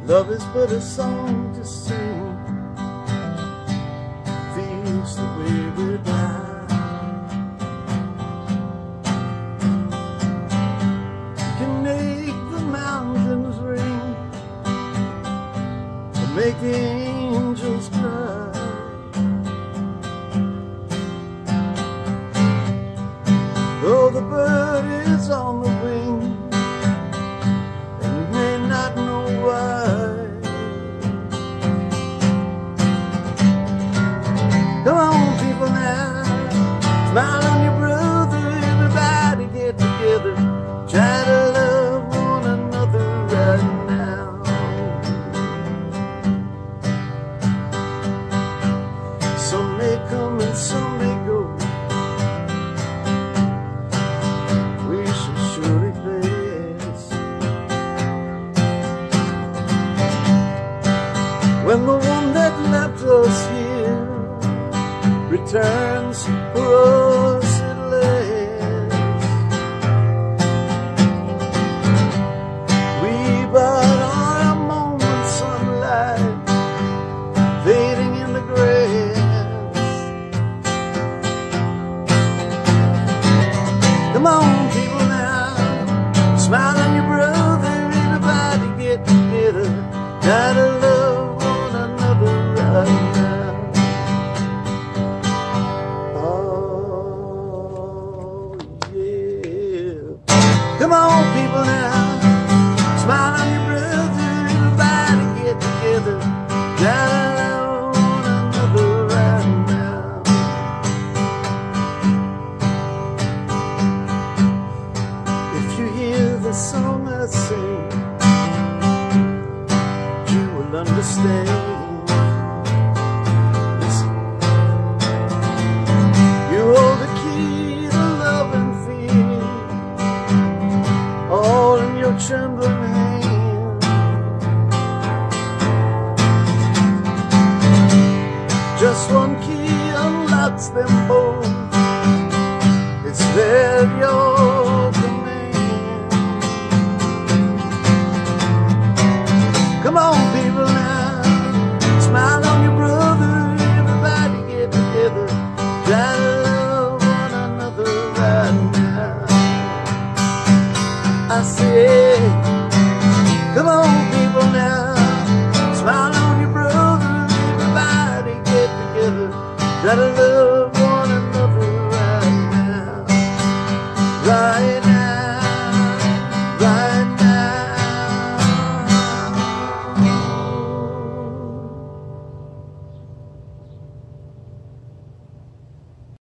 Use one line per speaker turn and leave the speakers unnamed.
Love is but a song to sing, feels the way we die. You can make the mountains ring and make the angels cry. Though the bird is on the wing and you may not know why. Come on, people, now, smile on your brother. Everybody get together, try to love one another right now. Some may come and some may go, we shall surely pass. When the one that left us here returns for us at last, we but are a moment's sunlight fading in the grass. Come on, people, now, smile on your brother. Everybody get together, try to love one another right now. Come on, people, now, smile on your brother. Everybody get together, try to love one another right now. If you hear the song I sing, you will understand. Listen. You hold the key to love and fear, all in your trembling hand. Just one key unlocks them both, it's there at your command. Come on, people, now, smile on your brother. Everybody get together, try to love one another right now. I say, come on.